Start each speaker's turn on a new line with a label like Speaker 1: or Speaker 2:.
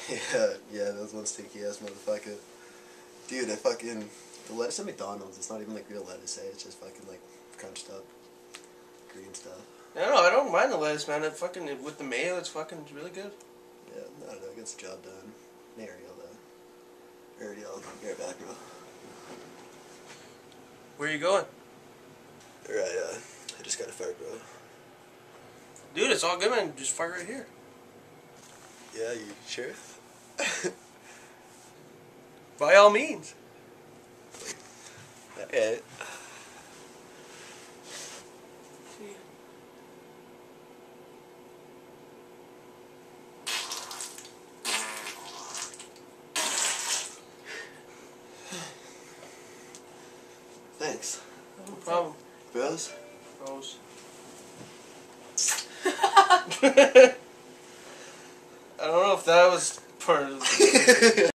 Speaker 1: Yeah, that was one stinky ass motherfucker. Dude, the lettuce at McDonald's, it's not even like real lettuce, eh? It's just fucking like crunched up green stuff.
Speaker 2: I don't mind the lettuce, man. With the mayo, it's really good.
Speaker 1: Yeah, I don't know, it gets the job done. There you go, though. Alrighty, I'll be right back, bro.
Speaker 2: Where you going?
Speaker 1: Alright, I just got a fart, bro.
Speaker 2: Dude, it's all good, man. Just fart right here.
Speaker 1: Yeah, you sure?
Speaker 2: By all means.
Speaker 1: Okay. Thanks.
Speaker 2: No problem.
Speaker 1: Bros?
Speaker 2: Bros. I don't know if that was part of